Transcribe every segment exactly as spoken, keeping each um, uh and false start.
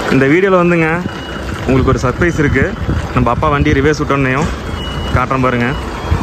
இந்த வீடியோவில் வந்துங்க உங்களுக்கு ஒரு சர்ப்ரைஸ் இருக்குது. நம்ம அப்பா வண்டி ரிவர்ஸ் விட்டோன்னையும் காட்டுறேன் பாருங்கள்.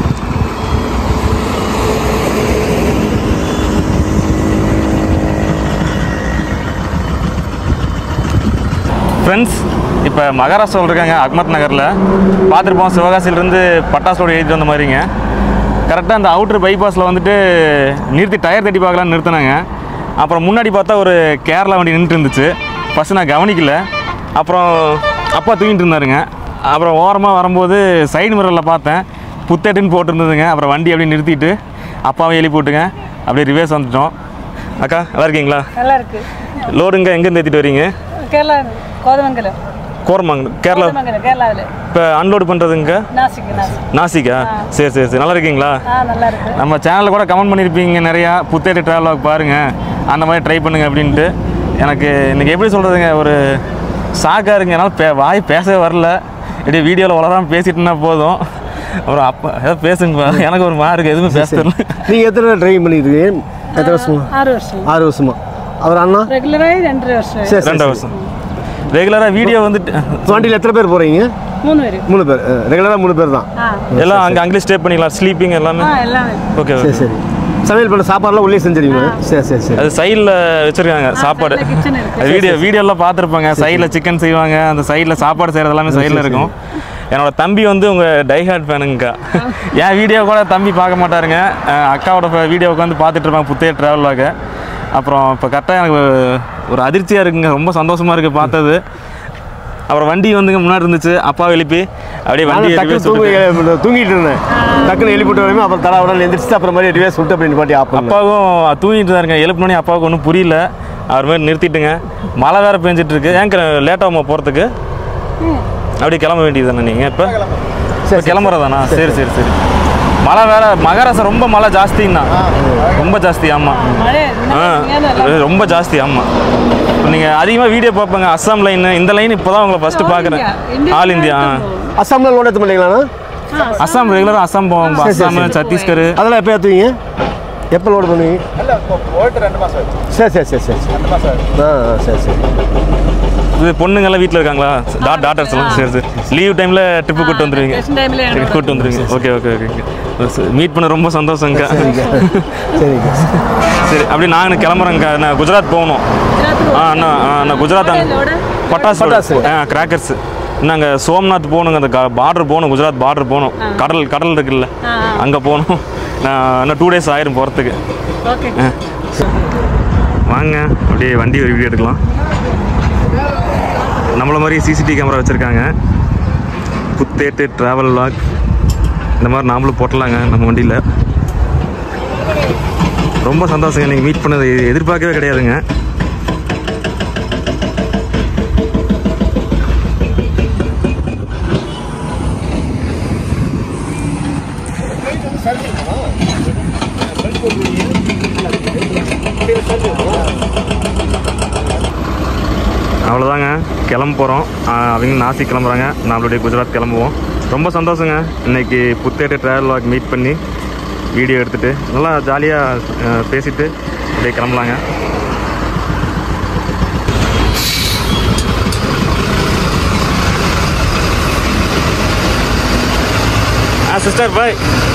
ஃப்ரெண்ட்ஸ், இப்போ மகாராஷ்டிராவில் இருக்காங்க, அஹ்மத் நகரில் பார்த்துருப்போம். சிவகாசியிலேருந்து பட்டாசோடு எழுதிட்டு வந்த மாதிரிங்க. கரெக்டாக அந்த அவுட்ரு பைபாஸில் வந்துட்டு நிறுத்தி டயர் தட்டி பார்க்கலான்னு நிறுத்தினாங்க. அப்புறம் முன்னாடி பார்த்தா ஒரு கேரளா வண்டி நின்றுட்டு இருந்துச்சு. ஃபஸ்ட்டு நான் கவனிக்கல. அப்புறம் அப்பா தூங்கிட்டு இருந்தாருங்க. அப்புறம் ஓரமாக வரும்போது சைடு மிரரில் பார்த்தேன், புத்தேட்டுன்னு போட்டிருந்ததுங்க. அப்புறம் வண்டி அப்படியே நிறுத்திட்டு அப்பாவை எழுப்பி போட்டுங்க அப்படியே ரிவர்ஸ் வந்துட்டோம். அக்கா நல்லா இருக்கீங்களா? நல்லா இருக்கு. லோடுங்க எங்கேருந்து ஏற்றிட்டு வரீங்க? கேரளா, கோதமங்கலம். கோரமங்கலம், கேரளா. கேரளாவில் இப்போ அன்லோடு பண்ணுறதுங்க நாசிக்கா? சரி சரி சரி. நல்லா இருக்கீங்களா? நல்லா இருக்கு. நம்ம சேனலில் கூட கமெண்ட் பண்ணியிருப்பீங்க நிறையா, புத்தேட்டு ட்ராவல் வாக் பாருங்கள், அந்த மாதிரி ட்ரை பண்ணுங்க அப்படின்ட்டு. எனக்கு இன்றைக்கி எப்படி சொல்கிறதுங்க, ஒரு ஷாக்காக இருக்குங்க. என்னால் பே வாய் பேசவே வரல. இப்படி வீடியோவில் வளராமல் பேசிட்டுனா போதும். ஒரு அப்போ ஏதாவது பேசுங்கப்பா, எனக்கு ஒரு மார்க் எதுவுமே பேச தெரியல. நீங்கள் எத்தனை ட்ரைவ் பண்ணியிருக்கீங்க? எத்தனை வருஷமா? ஆறு வருஷம். ஆறு வருஷமா? அவர் அண்ணா ரெகுலராக ரெண்டு வருஷம். சரி, ரெண்டு வருஷம் ரெகுலராக வீடியோ வந்துட்டு. வண்டியில் எத்தனை பேர் போகிறீங்க? மூணு பேர். மூணு பேர் ரெகுலராக மூணு பேர் தான். எல்லாம் அங்கே அங்கேயே ஸ்டே பண்ணிக்கலாம், ஸ்லீப்பிங் எல்லாமே. ஓகே சரி சரி. சமையல் பண்ண சாப்பாடுலாம் உள்ளே செஞ்சுருவீங்க? சரி சரி சரி. அது சைடில் வச்சுருக்காங்க சாப்பாடு. அது வீடியோ வீடியோலாம் பார்த்துருப்பாங்க. சைடில் சிக்கன் செய்வாங்க, அந்த சைடில் சாப்பாடு செய்கிறது எல்லாமே சைடில் இருக்கும். என்னோட தம்பி வந்து உங்கள் டைஹார்ட் ஃபேனுங்கக்கா. என் வீடியோ கூட தம்பி பார்க்க மாட்டாருங்க, அக்காவோட வீடியோ உட்காந்து பார்த்துட்டு இருப்பாங்க, புத்தே ட்ராவல் வாக்க. அப்புறம் இப்போ கரெக்டாக எனக்கு ஒரு அதிர்ச்சியாக இருக்குங்க, ரொம்ப சந்தோஷமாக இருக்குது பார்த்தது. அப்புறம் வண்டி வந்துங்க முன்னாடி இருந்துச்சு, அப்பாவை எழுப்பி அப்படியே வண்டி தூங்கிட்டு இருந்தேன். டக்குன்னு எழுப்பிட்டு வரமே, அப்புறம் தலா உடனே எழுந்திரிச்சு அப்புறம் மாதிரி ரிவர்ஸ் விட்டு அப்படின்னு பாட்டி அப்பாவும் தூங்கிட்டு இருந்தாருங்க. எழுப்பினோடனே அப்பாவுக்கு ஒன்றும் புரியல, அவர் மாதிரி நிறுத்திட்டுங்க. மழை வேறு பெஞ்சிட்டு இருக்கு. ஏங்க லேட்டாகுமா போகிறதுக்கு? அப்படியே கிளம்ப வேண்டியது தானே நீங்கள்? இப்போ சரி கிளம்புறதாண்ணா? சரி சரி சரி. மழை வேறு, மகாராஷ்டிரா ரொம்ப மழை ஜாஸ்திங்கண்ணா, ரொம்ப ஜாஸ்தி. ஆமாம், ஆ ரொம்ப ஜாஸ்தி. ஆமாம், இப்போ நீங்கள் அதிகமாக வீடியோ பார்ப்பேங்க. அஸ்ஸாம் லைன், இந்த லைன் இப்போ தான் உங்களை ஃபஸ்ட்டு பார்க்குறேன். All India. அஸ்ஸாமில் லோன் எடுத்து பண்ணிங்களாண்ணா? அஸ்ஸாம் ரெகுலராக அஸ்ஸாம் போவோம். அஸ்ஸாம், சத்தீஸ்கர் அதெல்லாம் எப்போ ஏற்றுவீங்க? எப்போ லோடு பண்ணுவீங்க? சரி சரி சரி சரி ஆ சரி சரி. இது பொண்ணுங்கெல்லாம் வீட்டில் இருக்காங்களா? டாட் டாட்டர்ஸ் எல்லாம்? சரி சரி. லீவ் டைமில் ட்ரிப்பு கூப்பிட்டு வந்துடுவீங்க? கூப்பிட்டு வந்துடுவீங்க. Okay okay okay. மீட் பண்ண ரொம்ப சந்தோஷங்க. சரிங்க. சரி, அப்படி நாங்கள் கிளம்புறேங்க. நான் குஜராத் போகணும். ஆ அண்ணா நான் குஜராத் அங்கே பட்டாசு பட்டாசு ஆ கிராக்கர்ஸ். நாங்கள் சோம்நாத் போகணுங்க, அந்த பார்டர் போகணும், குஜராத் பார்டர் போகணும். கடல் கடல் இருக்குல்ல, அங்கே போகணும். நான் இன்னும் டூ டேஸ் ஆயிரும் போகிறதுக்கு. வாங்க அப்படியே வண்டி ஒரு வீடியோ எடுக்கலாம். நம்மள மாதிரி சிசிடிவி கேமரா வச்சுருக்காங்க. புத்தேட்டு ட்ராவல் வாக் இந்த மாதிரி நாமளும் போட்டலாங்க நம்ம வண்டியில். ரொம்ப சந்தோஷங்க, நீங்கள் மீட் பண்ணது எதிர்பார்க்கவே கிடையாதுங்க. அவ்வளோதாங்க, கிளம்ப போகிறோம். அவங்க நாசிக் கிளம்புறாங்க, நம்மளுடைய குஜராத் கிளம்புவோம். ரொம்ப சந்தோஷங்க இன்றைக்கி புத்தேட்டு ட்ராவல் வாக் மீட் பண்ணி வீடியோ எடுத்துகிட்டு நல்லா ஜாலியாக பேசிவிட்டு அப்படியே கிளம்பலாங்க. ஆ சிஸ்டர் பாய்.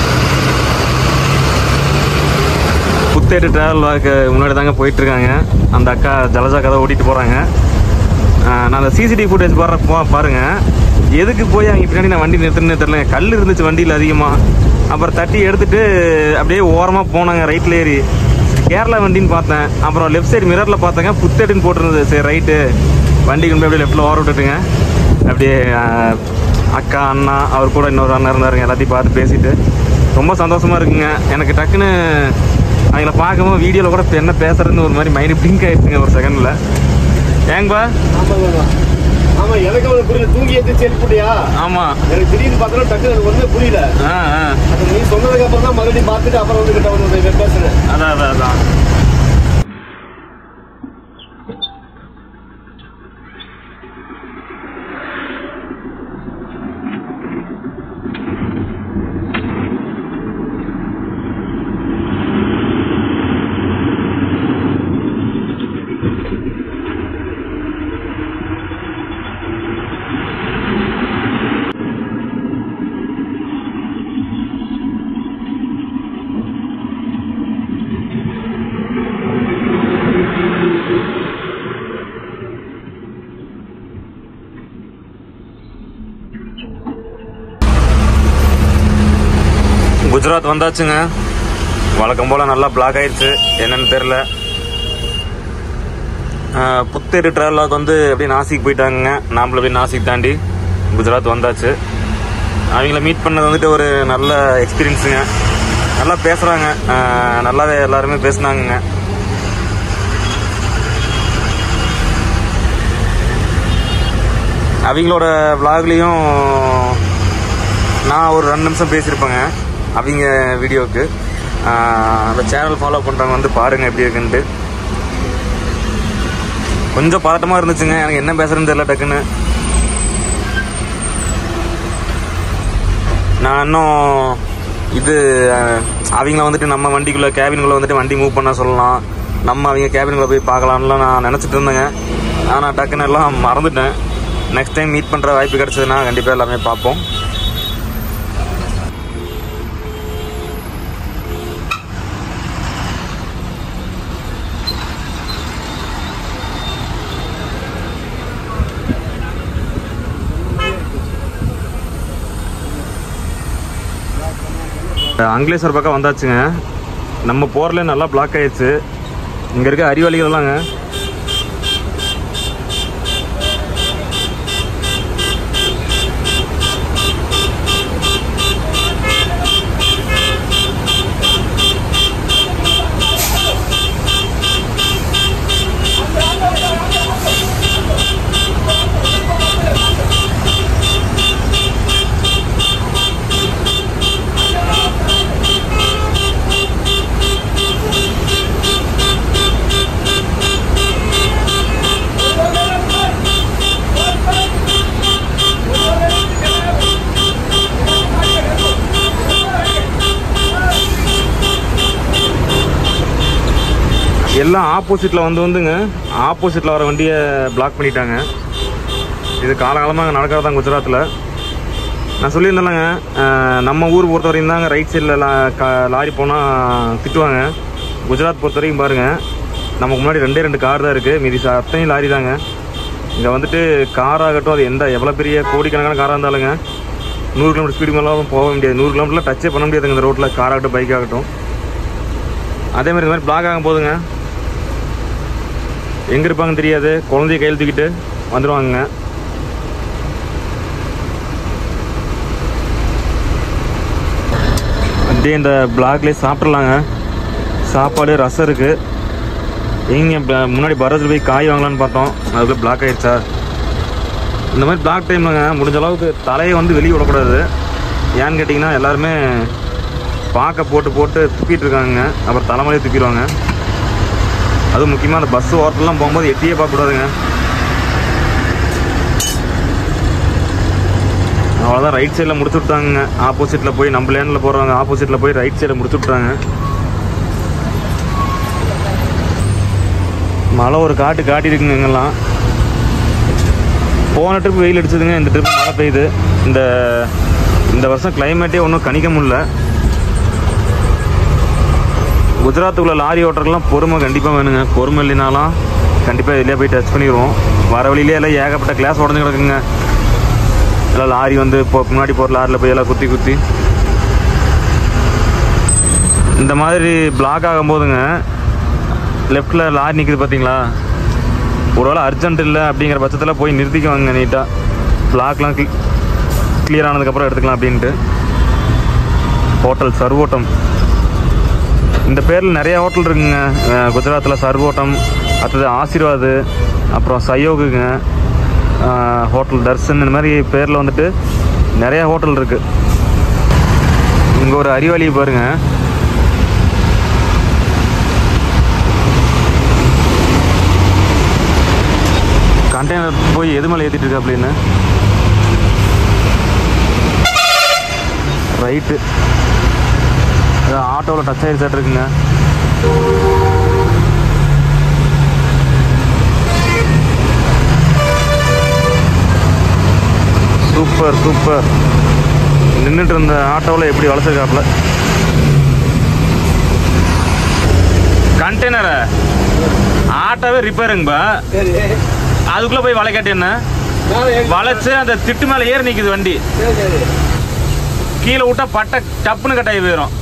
புத்தேட்டு ட்ராவல் வாக்கு முன்னாடி தாங்க போயிட்டுருக்காங்க. அந்த அக்கா ஜலஜா கதை ஓட்டிகிட்டு போகிறாங்க. நான் அந்த சிசிடிவி ஃபுட்டேஜ் போடுற போ பாருங்கள். எதுக்கு போய் அவங்க பின்னாடி நான் வண்டி நிறுத்துன்னு தெரியல. கல் இருந்துச்சு வண்டியில் அதிகமாக. அப்புறம் தட்டி எடுத்துகிட்டு அப்படியே ஓரமாக போனாங்க, ரைட்டில் ஏறி. கேரளா வண்டின்னு பார்த்தேன். அப்புறம் லெஃப்ட் சைடு மிரரில் பார்த்தேங்க, புத்தேட்டுன்னு போட்டிருந்தது. சரி ரைட்டு, வண்டி கொண்டு அப்படியே லெஃப்ட்டில் ஓர விட்டுட்டுங்க. அப்படியே அக்கா அண்ணா அவர் கூட இன்னொரு அண்ணா இருந்தாருங்க. எல்லாத்தையும் பார்த்து பேசிட்டு ரொம்ப சந்தோஷமாக இருக்குங்க. எனக்கு டக்குன்னு அவங்கள பார்க்கும்போது வீடியோவில் கூட என்ன பேசுறதுன்னு ஒரு மாதிரி மைண்டு பிளிங்க் ஆகிடுச்சுங்க ஒரு செகண்டில். ஏங்கப்பா? ஆமா, எனக்கு அவனுக்கு புரியல. தூங்கி எந்திரிச்சு எழுப்பிட்டியா? ஆமா, எனக்கு திடீர்னு பார்த்தா டக்கு எனக்கு ஒன்றும் புரியல. ஆ ஆ அது நீ சொன்னதுக்கு அப்புறம் தான் மறுபடியும் பார்த்துட்டு அப்புறம் வந்து கிட்ட வந்து பேசுறேன். அதான் அதான் அதான் குஜராத் வந்தாச்சுங்க. வழக்கம் போல் நல்லா பிளாக் ஆயிடுச்சு, என்னன்னு தெரில. புத்தேரி ட்ராவலாக் வந்து அப்படியே நாசிக் போயிட்டாங்க. நாமளும் அப்படியே நாசிக் தாண்டி குஜராத் வந்தாச்சு. அவங்கள மீட் பண்ணது வந்துட்டு ஒரு நல்ல எக்ஸ்பீரியன்ஸுங்க. நல்லா பேசுகிறாங்க, நல்லாவே எல்லாருமே பேசுனாங்க. அவங்களோட விளாக்லேயும் நான் ஒரு ரெண்டு நிமிஷம் பேசியிருப்பேங்க அவங்க வீடியோவுக்கு. அந்த சேனல் ஃபாலோ பண்ணுறவங்க வந்து பாருங்கள் எப்படி இருக்குன்ட்டு. கொஞ்சம் பதட்டமாக இருந்துச்சுங்க, எனக்கு என்ன பேசுகிறேன்னு தெரியல. டக்குன்னு நான் இன்னும் இது அவங்கள வந்துட்டு நம்ம வண்டிக்குள்ளே கேபினுக்குள்ளே வந்துட்டு வண்டி மூவ் பண்ண சொல்லலாம், நம்ம அவங்க கேபினுக்குள்ளே போய் பார்க்கலான்லாம் நான் நினச்சிட்டு இருந்தேங்க. ஆனால் டக்குன்னு எல்லாம் மறந்துட்டேன். நெக்ஸ்ட் டைம் மீட் பண்ணுற வாய்ப்பு கிடச்சதுன்னா கண்டிப்பாக எல்லாமே பார்ப்போம். அங்கலேஸ்வர் பக்கம் வந்தாச்சுங்க. நம்ம போகிறல நல்லா பிளாக் ஆயிடுச்சு. இங்கே இருக்க அறிவாளிகள்லாங்க எல்லாம் ஆப்போசிட்டில் வந்து வந்துங்க ஆப்போசிட்டில் வர வண்டியை பிளாக் பண்ணிட்டாங்க. இது காலகாலமாக நடக்கிறது தான் குஜராத்தில். நான் சொல்லியிருந்தேன்லங்க, நம்ம ஊர் பொறுத்த வரைக்கும் தாங்க ரைட் சைடில் லாரி போனால் திட்டுவாங்க. குஜராத் பொறுத்த வரைக்கும் பாருங்கள், நமக்கு முன்னாடி ரெண்டே ரெண்டு கார் தான் இருக்குது, மீதி அத்தனையும் லாரி தாங்க. இங்கே வந்துட்டு கார் ஆகட்டும், அது எந்த எவ்வளோ பெரிய கோடிக்கணக்கான காராக இருந்தாலுங்க நூறு கிலோமீட்டர் ஸ்பீடு மேலாம் போக முடியாது. நூறு கிலோமீட்டரில் டச்சே பண்ண முடியாதுங்க இந்த ரோட்டில், கார் ஆகட்டும் பைக் ஆகட்டும். அதேமாதிரி இந்த மாதிரி பிளாக் ஆகும் போதுங்க எங்கே இருப்பாங்கன்னு தெரியாது, குழந்தைய கையில் தூக்கிட்டு வந்துடுவாங்க. அப்படியே இந்த பிளாக்லேயே சாப்பிட்றலாங்க. சாப்பாடு ரசம் இருக்குது. எங்கே முன்னாடி பரத்தில் போய் காய் வாங்கலான்னு பார்த்தோம், அதுக்குள்ளே பிளாக் ஆகிடுச்சா. இந்த மாதிரி பிளாக் டைம்லங்க முடிஞ்ச அளவுக்கு தலையை வந்து வெளியே விடக்கூடாது. ஏன்னு கேட்டிங்கன்னா எல்லாருமே பார்க்க போட்டு போட்டு துப்பிட்டு இருக்காங்க, அப்புறம் தலைமலையை துப்பிடுவாங்க. அதுவும் முக்கியமாக அந்த பஸ்ஸு ஓரத்துலாம் போகும்போது எட்டியே பார்க்கக்கூடாதுங்க. அவ்வளோதான், ரைட் சைடில் முடிச்சு விட்டாங்க. ஆப்போசிட்டில் போய் நம்ம லேனில் போகிறவங்க ஆப்போசிட்டில் போய் ரைட் சைடில் முடிச்சு விட்றாங்க. மழை ஒரு காட்டு காட்டியிருக்குங்க இங்கெல்லாம். போன ட்ரிப் வெயில் அடிச்சதுங்க, இந்த ட்ரிப் மழை பெய்யுது. இந்த இந்த வருஷம் கிளைமேட்டே ஒன்றும் கணிக்க முடியல. குஜராத்துக்குள்ள லாரி ஓட்டுறதுலாம் பொறுமை கண்டிப்பாக வேணுங்க. பொறுமை இல்லைனாலும் கண்டிப்பாக இதிலே போய் டச் பண்ணிடுவோம். வர வழியிலே எல்லாம் ஏகப்பட்ட கிளாஸ் உடஞ்சு கிடக்குங்க. எல்லாம் லாரி வந்து இப்போ முன்னாடி போகிற லாரியில் போய் எல்லாம் குத்தி குத்தி இந்த மாதிரி பிளாக் ஆகும் போதுங்க லெஃப்டில் லாரி நிற்குது பார்த்தீங்களா, ஒருவேளை அர்ஜென்ட் இல்லை அப்படிங்கிற பட்சத்தில் போய் நிறுத்திக்குவாங்க நீட்டாக. பிளாக்லாம் க்ளி கிளியர் ஆனதுக்கப்புறம் எடுத்துக்கலாம் அப்படின்ட்டு. ஹோட்டல் சர்வோட்டம், இந்த பேரில் நிறைய ஹோட்டல் இருக்குங்க குஜராத்தில். சர்வோட்டம், அடுத்தது ஆசீர்வாது, அப்புறம் சயோகுங்க, ஹோட்டல் தர்சன், இந்த மாதிரி பேரில் வந்துட்டு நிறையா ஹோட்டல் இருக்குது. இங்கே ஒரு அறிவாளி பாருங்கள், கண்டெய்னர் போய் எது மேலே ஏற்றிட்டு இருக்கு அப்படின்னு. ரைட்டு, ஆட்டோவில் டச் ஆகி சார் இருக்குங்க. Super super. நின்றுட்டு இருந்த ஆட்டோவில் எப்படி வளர்த்துருக்காப்புல. கண்டெய்னரை ஆட்டோவே ரிப்பேருங்கப்பா, அதுக்குள்ளே போய் வளைக்காட்டி என்ன வளைச்சு அந்த திட்டு மேலே ஏறி நிற்குது வண்டி. கீழே விட்டா பட்டை டப்புன்னு கட்டாயி போயிடும்.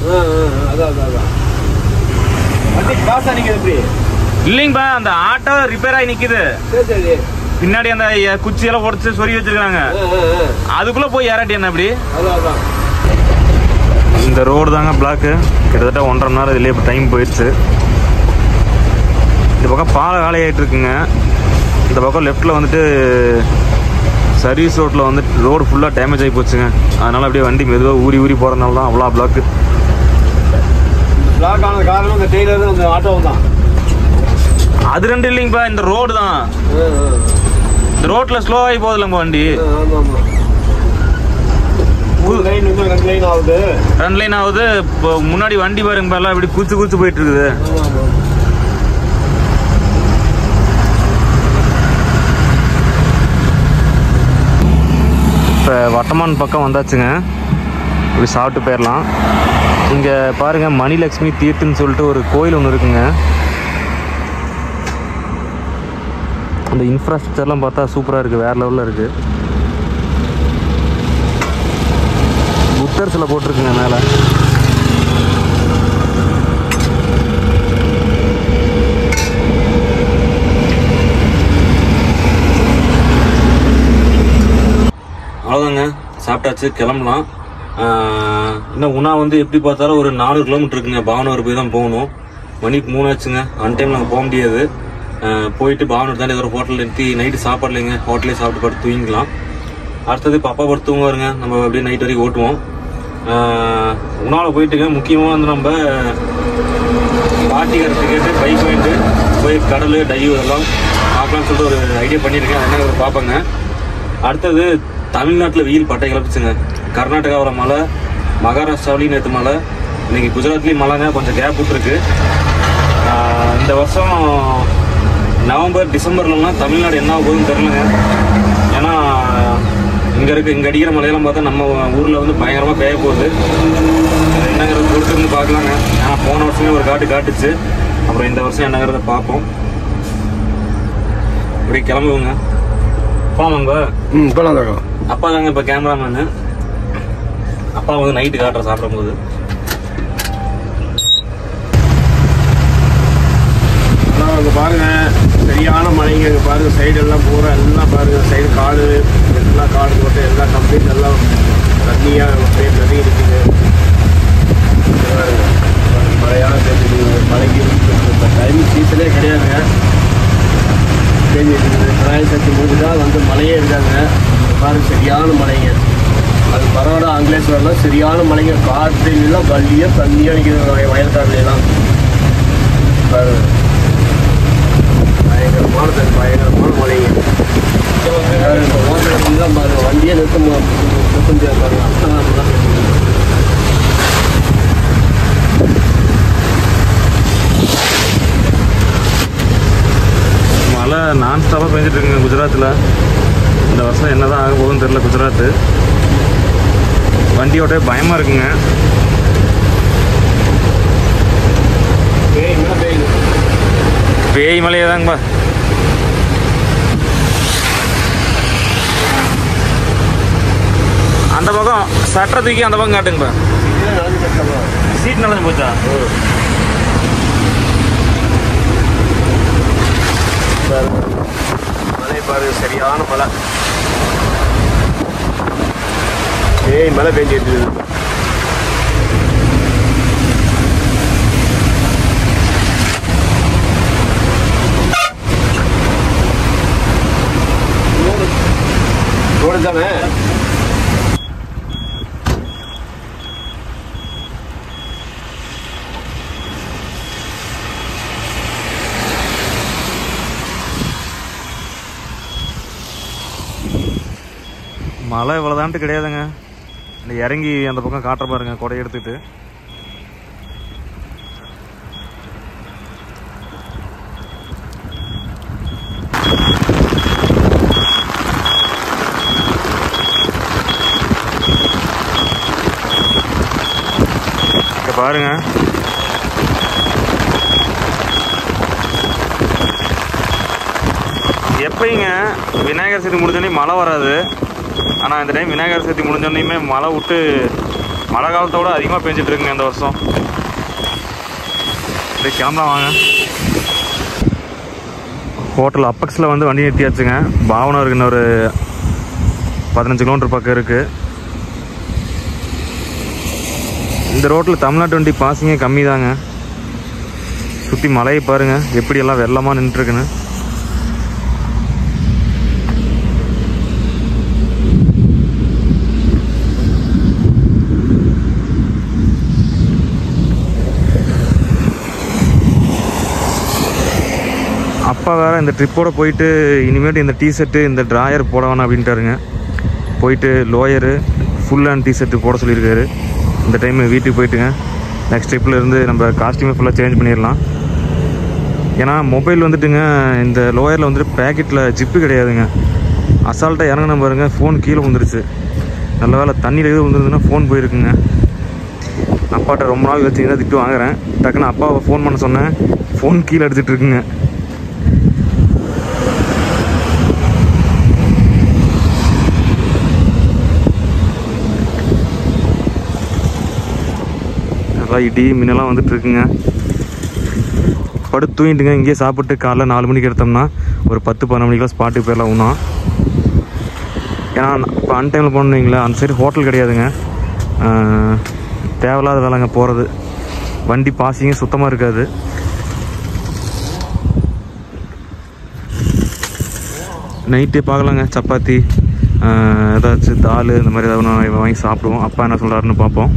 இல்லைங்கப்பா, அந்த ஆட்டோ ரிப்பேர் ஆகி நிக்குது. பின்னாடி அந்த குச்சியெல்லாம் உடச்சு சொறி வச்சிருக்காங்க. அதுக்குள்ள போய் ஏறாட்டி என்ன அப்படி? இந்த ரோடு தாங்க பிளாக்கு. கிட்டத்தட்ட ஒன்றரை மணி நேரம் இதுலேயே இப்போ டைம் போயிடுச்சு. இந்த பக்கம் பாலை காலியாகிட்டு இருக்குங்க. இந்த பக்கம் லெஃப்டில் வந்துட்டு சர்வீஸ் ரோட்டில் வந்துட்டு ரோடு ஃபுல்லாக டேமேஜ் ஆகி போச்சுங்க. அதனால் அப்படியே வண்டி மெதுவாக ஊறி ஊறி போகிறதுனால தான் அவ்வளோ பிளாக்கு. பிளாக் ஆனது காரணம் இந்த டெய்லர் அந்த ஆட்டோ தான். அது ரெண்டு இல்லைங்கப்பா, இந்த ரோடு தான். இந்த ரோட்டில் ஸ்லோ ஆகி போகுதுல்லங்க வண்டி. ரெண்டு லைன் ஆகுது. இப்போ முன்னாடி வண்டி பாருங்க, எல்லாம் இப்படி குச்சி குச்சி போயிட்டு இருக்குது. இப்போ வட்டமான் பக்கம் வந்தாச்சுங்க. இப்படி சாப்பிட்டு போயிடலாம். இங்கே பாருங்கள், மணிலக்ஷ்மி தீர்த்துன்னு சொல்லிட்டு ஒரு கோயில் ஒன்று இருக்குங்க. அந்த இன்ஃப்ராஸ்ட்ரக்சர்லாம் பார்த்தா சூப்பராக இருக்குது, வேறு லெவலில் இருக்குது. புத்தர் சிலை போட்டிருக்குங்க மேலே. அவ்வளோதாங்க, சாப்பிட்டாச்சு, கிளம்பலாம். இன்னும் உணா வந்து எப்படி பார்த்தாலும் ஒரு நானூறு கிலோமீட்டர் இருக்குங்க. பாவனூர் போய் தான் போகணும். மணிக்கு மூணு ஆச்சுங்க. அன் டைம் நாங்கள் போக முடியாது. போயிட்டு பாவனூர் தானே ஏதோ ஒரு ஹோட்டலில் நிறுத்தி நைட்டு சாப்பாடு இல்லைங்க, ஹோட்டலே சாப்பிட்டு படுத்து தூங்கிக்கலாம். அடுத்தது பாப்பா படுத்து தூங்குவாருங்க. நம்ம அப்படியே நைட் வரைக்கும் ஓட்டுவோம். உணாவில் போயிட்டுங்க முக்கியமாக வந்து நம்ம பாட்டிக்கிறதுக்கு கேட்டு பைக் வாங்கிட்டு போய் கடல் டைவ் இதெல்லாம் பார்க்கலாம்னு சொல்லிட்டு ஒரு ஐடியா பண்ணியிருக்கேன். என்ன ஒரு பார்ப்பேங்க. அடுத்தது தமிழ்நாட்டில் வெயில் பட்டை கிளப்பிச்சுங்க. கர்நாடகாவில் மழை, மகாராஷ்டிராவிலையும் நேற்று மழை, இன்னைக்கு குஜராத்லேயும் மழைங்க. கொஞ்சம் கேப் விட்டுருக்கு. இந்த வருஷம் நவம்பர் டிசம்பர்லாம் தமிழ்நாடு என்ன போகுதுன்னு தெரிலங்க. ஏன்னா இங்கே இருக்க இங்கே அடிக்கிற மழையெல்லாம் பார்த்தா நம்ம ஊரில் வந்து பயங்கரமாக பெய்ய போகுது. என்னங்கிறது பொறுத்திருந்து பார்க்கலாங்க. ஏன்னா போன வருஷமே ஒரு காட்டு காட்டுச்சு. அப்புறம் இந்த வருஷம் என்னங்கிறத பார்ப்போம். இப்படி கிளம்புவோங்க. போமாங்க. ம் போகலாம் தாங்க. அப்பா தாங்க இப்போ கேமராமேனு. அப்பா வந்து நைட்டு காட்டுற சாப்பிடும்போது. அங்கே பாருங்க, சரியான மழைங்க. இங்கே பாருங்க, சைடு எல்லாம் பூரா எல்லாம் பாருங்க, சைடு காடு எல்லாம் காடு போட்டு எல்லாம் கம்ப்ளீட் எல்லாம் தண்ணியாக பேர் நதி இருக்குது. மழையான தெரிஞ்சுக்குது. மழைக்கு இப்போ டைம் சீசனே கிடையாதுங்க. தெரிஞ்சுக்குது. விநாயகர் சதுர்த்தி முடிஞ்சுதான் வந்து மழையே இருக்காங்க. பாருங்க, சரியான மழைங்க. அது பரவாயில்ல. ஆங்கிலேஸ்வரெலாம் சரியான மழைங்க. காற்றுலாம் வள்ளியாக தண்ணியாக நிற்கிது வயல்காடுலாம். பாருங்க, பயங்கரமான தண்ணி, பயங்கரமான மழைங்க. ஓட்டலாம் பாருங்க, வண்டியே நிறுத்த நிறுத்த முடியாது பாருங்க. மழை நான் ஸ்டாப்பாக பெஞ்சிட்டு இருக்குங்க குஜராத்தில். இந்த வருஷம் என்ன தான் ஆக போகுதுன்னு தெரில. குஜராத்து வண்டியோட பயமாக இருக்குங்க. பேய் மலையே தாங்கப்பா. அந்த பக்கம் சட்டை தூக்கி அந்த பக்கம் காட்டுங்கப்பா. சீட் நலஞ்சு போச்சா? மழை பாருங்க, சரியான மழை. ஏய் மழை பெஞ்சிட்டு ரோடு தானே. மழை இவ்வளோதான்ட்டு கிடையாதுங்க. இந்த இறங்கி அந்த பக்கம் காட்டுற பாருங்க, கொடை எடுத்துட்டு. இங்க பாருங்க, எப்பயுங்க விநாயகர் சதுர்த்தி முடிஞ்சோடனே மழை வராது. ஆனால் இந்த டைம் விநாயகர் சதுர்த்தி முடிஞ்சோடனே மழை விட்டு மழை காலத்தோட அதிகமாக பெஞ்சிட்டு இருக்குங்க இந்த வருஷம். அப்படியே கிளம்பலாம் வாங்க. ஹோட்டல் அப்பக்ஸில் வந்து வண்டி நிறுத்தியாச்சுங்க. பாவனருக்கு இன்னொரு பதினஞ்சு கிலோமீட்டர் பக்கம் இருக்குது. இந்த ரோட்டில் தமிழ்நாட்டு வண்டி பாசிங்கே கம்மி தாங்க. சுற்றி மலையை பாருங்கள் எப்படியெல்லாம் வெள்ளமாக நின்றுட்டுருக்குன்னு. அப்பா வேறு இந்த ட்ரிப்போடு போயிட்டு இனிமேட்டு இந்த டிஷர்ட்டு இந்த ட்ராயர் போட வேணாம் அப்படின்ட்டாருங்க. போயிட்டு லோயரு ஃபுல் அண்ட் டிஷர்ட்டு போட சொல்லியிருக்காரு. இந்த டைம் வீட்டுக்கு போயிட்டுங்க நெக்ஸ்ட் ட்ரிப்பில் இருந்து நம்ம காஸ்டியூமே ஃபுல்லாக சேஞ்ச் பண்ணிடலாம். ஏன்னா மொபைல் வந்துட்டுங்க இந்த லோயரில் வந்துட்டு பேக்கெட்டில் ஜிப்பு கிடையாதுங்க. அசால்ட்டாக இறங்கின பாருங்க ஃபோன் கீழே விழுந்துருச்சு. நல்ல வேலை தண்ணியில் எது விழுந்துருந்துன்னா ஃபோன் போயிருக்குங்க. அப்பாட்ட ரொம்ப நாள் வச்சுங்கன்னா திட்டு வாங்குறேன். டக்குன்னு அப்பாவை ஃபோன் பண்ண சொன்னேன். ஃபோன் கீழே எடுத்துகிட்டு இருக்குங்க. இடி மின்னெல்லாம் வந்துட்டு இருக்குங்க. படுத்து தூங்கிட்டுங்க. இங்கேயே சாப்பிட்டு காலைல நாலு மணிக்கு எடுத்தோம்னா ஒரு பத்து பதினொன்று மணிக்கெலாம் ஸ்பாட்டுக்கு போயிடலாம் ஒன்றா. ஏன்னா இப்போ அன் டைமில் போனீங்களா அந்த சைடு ஹோட்டல் கிடையாதுங்க. தேவையில்லாத வேலைங்க போகிறது. வண்டி பாசிங்க சுத்தமாக இருக்காது. நைட்டு பார்க்கலாங்க. சப்பாத்தி ஏதாச்சும் தால் இந்த மாதிரி ஏதாவது வாங்கி சாப்பிடுவோம். அப்பா என்ன சொல்கிறாருன்னு பார்ப்போம்.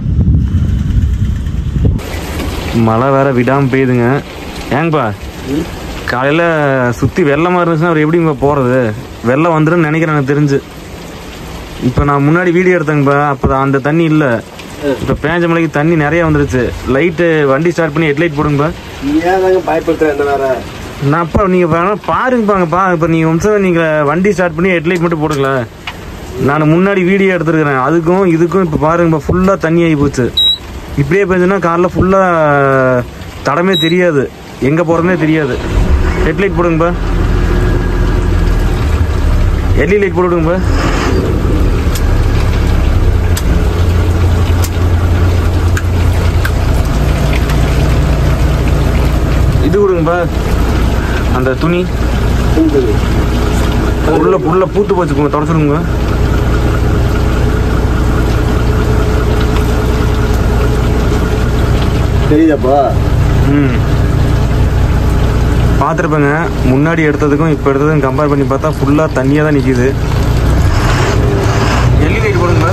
மழை வேற விடாமல் பெய்யுதுங்க. ஏங்கப்பா காலையில் சுற்றி வெள்ளமாக இருந்துச்சுன்னா அவர் எப்படிங்க போகிறது? வெள்ளம் வந்துடும் நினைக்கிறேன் எனக்கு தெரிஞ்சு. இப்போ நான் முன்னாடி வீடியோ எடுத்தேங்கப்பா, அப்போ அந்த தண்ணி இல்லை. இப்போ பேஞ்ச மலைக்கு தண்ணி நிறைய வந்துருச்சு. லைட்டு வண்டி ஸ்டார்ட் பண்ணி ஹெட்லைட் போடுங்கப்பா. நான் அப்பா நீங்கள் வேணால் பாருங்கப்பாங்கப்பா. இப்போ நீங்கள் வம்சம் நீங்கள் வண்டி ஸ்டார்ட் பண்ணி ஹெட்லைட் மட்டும் போடுங்களேன். நான் முன்னாடி வீடியோ எடுத்துருக்கிறேன். அதுக்கும் இதுக்கும் இப்போ பாருங்கப்பா ஃபுல்லாக தண்ணி ஆகி போச்சு. இப்படியே போச்சுன்னா காரில் ஃபுல்லாக தடமே தெரியாது, எங்கே போகிறதுனே தெரியாது. ஹெட்லைட் போடுங்கப்பா. எல்இ லைட் போட்டுவிடுங்கப்பா. இது கொடுங்கப்பா. அந்த துணி உள்ள உள்ள பூத்து போச்சுக்கோங்க, தொடச்சுடுங்க. தெரியுதாப்பா? ம் பார்த்துருப்பேங்க. முன்னாடி எடுத்ததுக்கும் இப்போ எடுத்ததுக்கும் கம்பேர் பண்ணி பார்த்தா ஃபுல்லாக தண்ணியாக தான் நிற்கிது. எல்இ லைட் போடுங்க.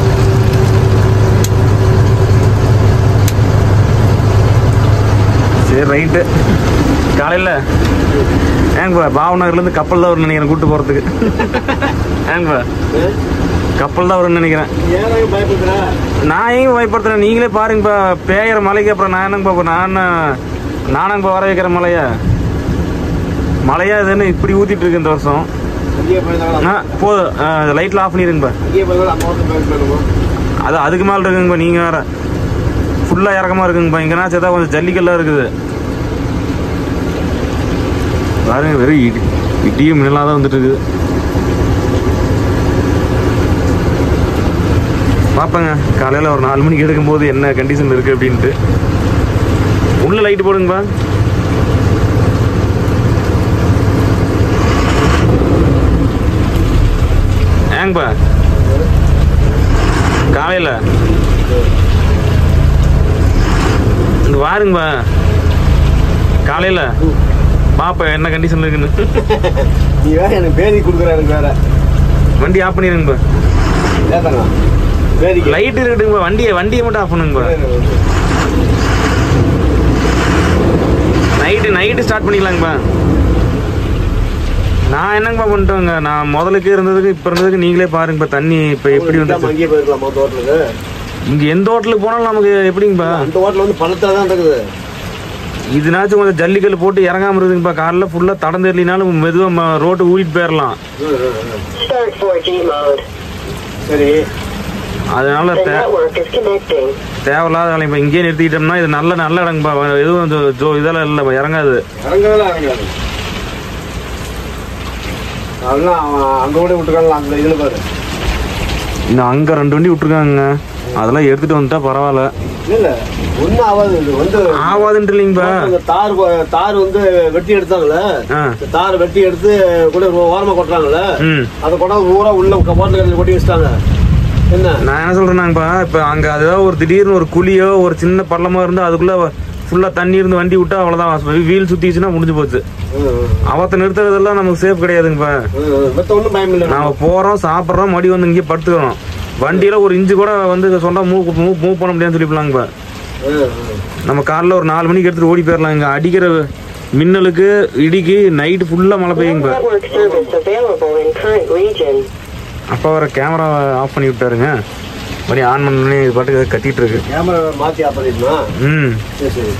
சரி ரைட்டு. காலையில் ஏங்கப்பா பாவநகர்லேருந்து கப்பல் தான் வரும்னு நினைக்கிறேன் கூப்பிட்டு போகிறதுக்கு. ஏங்கப்பா கப்பல் தான் வரும்னு நினைக்கிறேன். நான் எங்க பயப்படுத்துறேன்? நீங்களே பாருங்கப்பா. பேயிற மலைக்கு அப்புறம் நான் என்னங்கப்பா நான் நானங்கப்பா வர வைக்கிற மலையா மழையா இதுன்னு இப்படி ஊற்றிட்டு இருக்கு இந்த வருஷம். ஆ போதும். லைட்டில் ஆஃப் பண்ணிடுங்கப்பா. அது அதுக்கு மேலே இருக்குங்கப்பா. நீங்கள் வேறு ஃபுல்லாக இறக்கமாக இருக்குங்கப்பா. இங்கேனா சேர்த்தா கொஞ்சம் ஜல்லிக்கல்லாக இருக்குது பாருங்க. வெறும் இடி இடியும் மின்னலாக தான் வந்துட்டு இருக்குது. பார்ப்பேங்க காலையில் ஒரு நாலு மணிக்கு எடுக்கும்போது என்ன கண்டிஷன் இருக்குது அப்படின்ட்டு. உள்ள லைட்டு போடுங்கப்பா. ஏங்கப்பா காலையில் இங்கே வாருங்கப்பா. காலையில் பாப்பா என்ன கண்டிஷன்ல இருக்குன்னு. நீ வேற எனக்கு பேதி கொடுக்குற. எனக்கு வேற வண்டி ஆஃப் பண்ணிடுங்கப்பா. லைட் இருக்கட்டுங்கப்பா. வண்டியை வண்டியை மட்டும் ஆஃப் பண்ணுங்கப்பா. நைட்டு நைட்டு ஸ்டார்ட் பண்ணிக்கலாங்கப்பா. நான் என்னங்கப்பா பண்ணிட்டோங்க. நான் முதலுக்கு இருந்ததுக்கு இப்போ இருந்ததுக்கு நீங்களே பாருங்கப்பா. தண்ணி இப்போ எப்படி வந்து இங்கே எந்த ஹோட்டலுக்கு போனாலும் நமக்கு எப்படிங்கப்பா? அந்த ஹோட்டல் வந்து பழத்தாக தான் இருக்குது. இதுனாச்சும் கொஞ்சம் ஜல்லிக்கல் போட்டு இறங்காம இருக்குதுங்கப்பா. காலைல ஃபுல்லாக தடம் தெரியலினாலும் மெதுவாக ரோட்டு ஊழிட்டு போயிடலாம். சரி அதனால தேவையில்லாத வேலை. இப்போ இங்கேயே நிறுத்திக்கிட்டோம்னா இது நல்ல நல்ல இடங்கப்பா. எதுவும் ஜோ இதெல்லாம் இல்லை இறங்காது. இறங்கலாம் இறங்காது. அதெல்லாம் அங்கே கூட விட்டுருக்காங்களா? அந்த இதில் பாரு. இன்னும் அங்கே ரெண்டு வண்டி விட்டுருக்காங்க. அதெல்லாம் எடுத்துகிட்டு வந்துட்டா பரவாயில்ல. இல்லை ஒன்றும் ஆகாது. இது வந்து ஆகாதுன்ட்டு இல்லைங்கப்பா. தார் தார் வந்து வெட்டி எடுத்தாங்களே, தார் வெட்டி எடுத்து கூட ஓரமாக கொட்டுறாங்களே, அதை கூட ஊரா உள்ள போட்டில் கொட்டி வச்சுட்டாங்க. என்ன நான் என்ன சொல்கிறேன்னாங்கப்பா, இப்போ அங்கே அதாவது ஒரு திடீர்னு ஒரு குழியோ ஒரு சின்ன பள்ளமாக இருந்தால் அதுக்குள்ளே ஃபுல்லாக தண்ணி இருந்து வண்டி விட்டா அவ்வளோதான், வீல் சுற்றிச்சுன்னா முடிஞ்சு போச்சு. அவத்தை நிறுத்துறதெல்லாம் நமக்கு சேஃப் கிடையாதுங்கப்பா. ஒன்றும் பயம் இல்லை. நாம போகிறோம், சாப்பிட்றோம், மறுபடியும் வந்து இங்கே படுத்துக்கிறோம். வண்டியில் ஒரு இன்ச்சு கூட வந்து சொன்னால் மூவ் மூவ் மூவ் பண்ண முடியாதுன்னு சொல்லிப்பலாங்கப்பா. நம்ம காலைல ஒரு நாலு மணிக்கு எடுத்துகிட்டு ஓடி போயிடலாம். இங்கே அடிக்கிற மின்னலுக்கு இடிக்கு நைட்டு ஃபுல்லாக மழை பெய்யுங்கப்பா. அப்பா வர கேமரா ஆஃப் பண்ணி விட்டாருங்க, மறுபடியும் ஆன் பண்ணி இது பாட்டுக்கு கத்திட்டு இருக்கு. கேமரா மாற்றி ஆஃப் பண்ணிடுமா? ம் சரி சரி.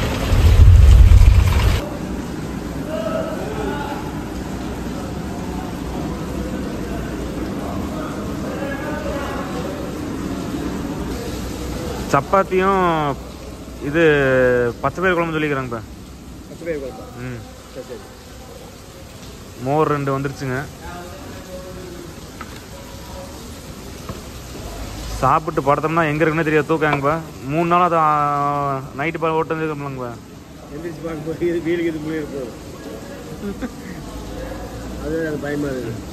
சப்பாத்தியும் இது பச்சை பயிர் குழம்பு சொல்லிக்கிறாங்கப்பா. பச்சை பயிர் குழம்பு. ம் சரி சரி. மோர் ரெண்டு வந்துருச்சுங்க. சாப்பிட்டு படுத்தோம்னா எங்கே இருக்குன்னு தெரியாது, தூக்காங்கப்பா. மூணு நாள் அது நைட்டு பால் ஓட்டு வந்துருக்கோம்லங்கப்பா. எந்திரிச்சு பார்க்க இது வீடு இது போய் இருக்கும், அது அது பயமாக இருக்குது.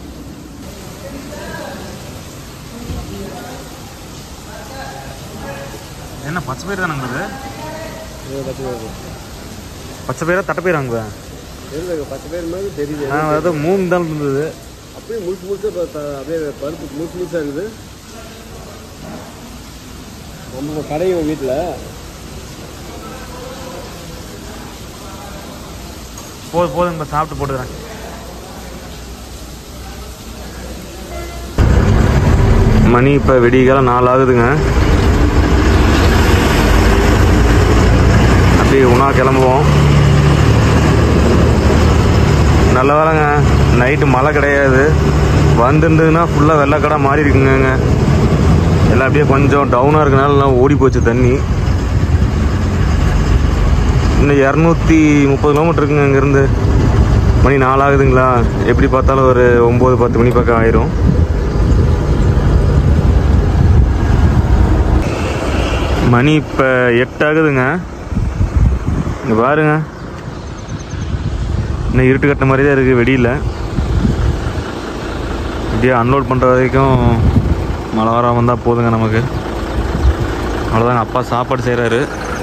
என்ன பச்சை பயிர் தானங்க? பச்சை பயிர். பச்சை பயிரா தட்டை பயிராங்க? பச்சை பயிர் மாதிரி தெரியுது. அதாவது மூணு தான் இருந்தது, அப்படியே முழுசு முழுசா அப்படியே பருப்பு முழுசு முழுசாக இருக்குது. நம்ம கடையும் வீட்டில் போதும் போதும் இப்போ சாப்பிட்டு போட்டுக்கிறேன். மணி இப்போ வெடிகாலம் நாலு ஆகுதுங்க. அப்படியே உணா கிளம்புவோம். நல்ல வேலைங்க நைட்டு மழை கிடையாது, வந்துருந்ததுன்னா ஃபுல்லாக வெள்ளைக்கடை மாறி இருக்குங்க. எல்லாம் அப்படியே கொஞ்சம் டவுனாக இருக்கனால எல்லாம் ஓடி போச்சு தண்ணி. இன்னும் இரநூத்தி முப்பது கிலோமீட்டர் இருக்குங்க இங்கேருந்து. மணி நாலாகுதுங்களா, எப்படி பார்த்தாலும் ஒரு ஒம்பது பத்து மணி பக்கம் ஆயிரும். மணி இப்போ எட்டு ஆகுதுங்க. இங்கே பாருங்க, இன்னும் இருட்டு கட்டின மாதிரி தான் இருக்குது வெடியில். இப்படியே அன்லோட் பண்ணுற வரைக்கும் மழை வராமல் வந்தால் போதுங்க நமக்கு. அவ்வளோதாங்க. அப்பா சாப்பாடு செய்கிறாரு.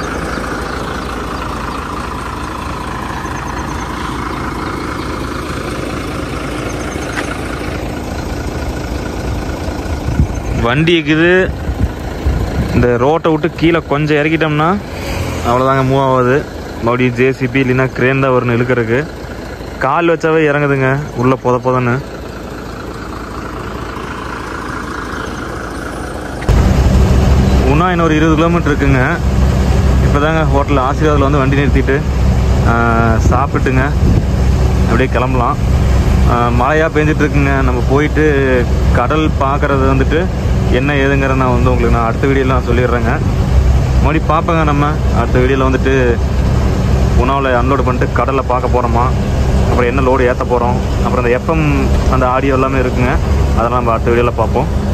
வண்டி இருக்குது, இந்த ரோட்டை விட்டு கீழே கொஞ்சம் இறக்கிட்டோம்னா அவ்வளோதாங்க, மூவ் ஆகாது. மறுபடியும் ஜேசிபி இல்லைன்னா கிரேன் தான் வரணும் இழுக்கிறதுக்கு. கால் வச்சாவே இறங்குதுங்க உள்ளே பொத பொதன்னு. இன்னும் இன்னும் ஒரு இருபது கிலோமீட்டர் இருக்குங்க. இப்போ தாங்க ஹோட்டல் ஆசீர்வாதில் வந்து வண்டி நிறுத்திட்டு சாப்பிட்டுங்க அப்படியே கிளம்பலாம். மழையாக பெஞ்சிட்ருக்குங்க. நம்ம போயிட்டு கடல் பார்க்குறது வந்துட்டு என்ன ஏதுங்கிற நான் வந்து உங்களுக்கு நான் அடுத்த வீடியோவில் நான் சொல்லிடுறேங்க. மறுபடியும் பார்ப்பேங்க. நம்ம அடுத்த வீடியோவில் வந்துட்டு உணவில் அன்லோடு பண்ணிட்டு கடலில் பார்க்க போகிறோமா, அப்புறம் என்ன லோடு ஏற்ற போகிறோம், அப்புறம் அந்த எஃப்எம் அந்த ஆடியோ எல்லாமே இருக்குங்க. அதெல்லாம் நம்ம அடுத்த வீடியோவில் பார்ப்போம்.